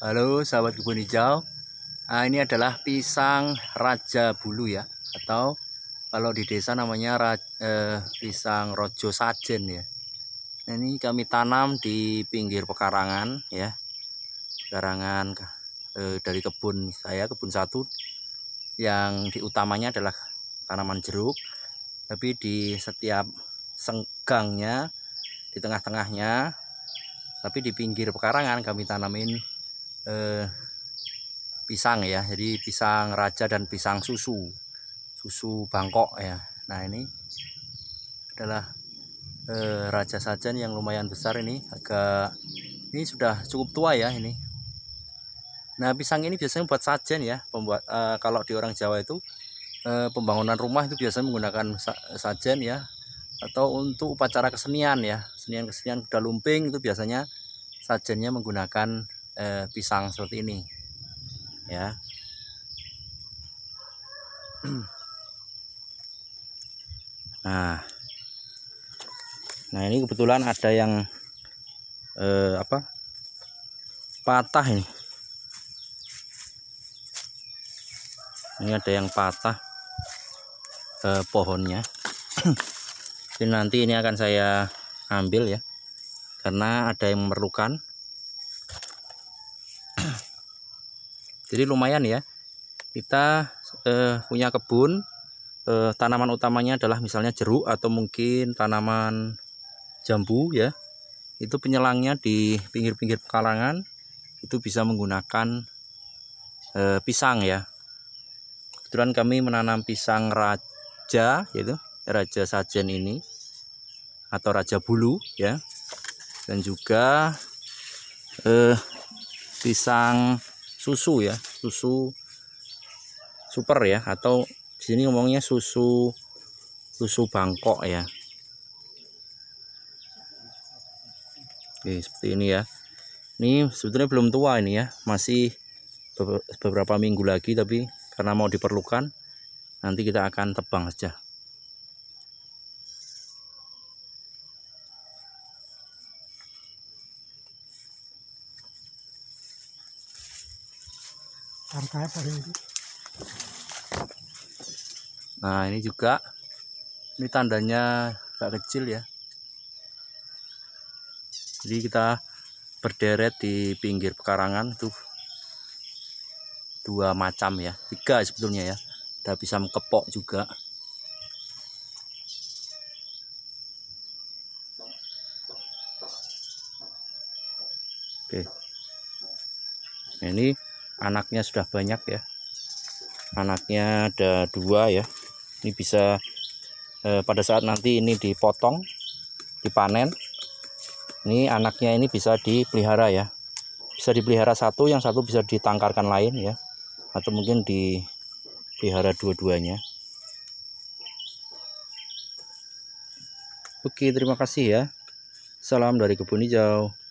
Halo sahabat kebun hijau. Ini adalah pisang Raja Bulu ya, atau kalau di desa namanya pisang Rojo Sajen ya. Ini kami tanam di pinggir pekarangan ya, pekarangan dari kebun saya, kebun satu, yang diutamanya adalah tanaman jeruk, tapi di setiap senggangnya, di tengah-tengahnya, tapi di pinggir pekarangan kami tanamin pisang ya. Jadi pisang raja dan pisang susu Bangkok ya. Nah, ini adalah raja sajen yang lumayan besar. Ini sudah cukup tua ya ini. Nah, pisang ini biasanya buat sajen ya, kalau di orang Jawa itu pembangunan rumah itu biasanya menggunakan sajen ya, atau untuk upacara kesenian ya, kesenian kuda lumping itu biasanya sajennya menggunakan pisang seperti ini ya. Nah ini kebetulan ada yang patah ini. Ini ada yang patah pohonnya. Jadi nanti ini akan saya ambil ya, karena ada yang memerlukan. Jadi lumayan ya, kita punya kebun, tanaman utamanya adalah misalnya jeruk atau mungkin tanaman jambu ya. Itu penyelangnya di pinggir-pinggir pekarangan itu bisa menggunakan pisang ya. Kebetulan kami menanam pisang raja, yaitu raja sajen ini atau raja bulu ya, dan juga pisang susu ya, susu super ya, atau di sini ngomongnya susu Bangkok ya. Oke, seperti ini ya. Ini sebetulnya belum tua ini ya, masih beberapa minggu lagi, tapi karena mau diperlukan nanti kita akan tebang saja. Nah ini juga, ini tandanya agak kecil ya. Jadi kita berderet di pinggir pekarangan tuh dua macam ya, tiga sebetulnya ya. Ada pisang kepok juga. Oke, nah, ini anaknya sudah banyak ya. Anaknya ada dua ya. Ini bisa pada saat nanti ini dipotong, dipanen, ini anaknya ini bisa dipelihara ya. Bisa dipelihara satu, yang satu bisa ditangkarkan lain ya, atau mungkin dipelihara dua-duanya. Oke, terima kasih ya. Salam dari kebun hijau.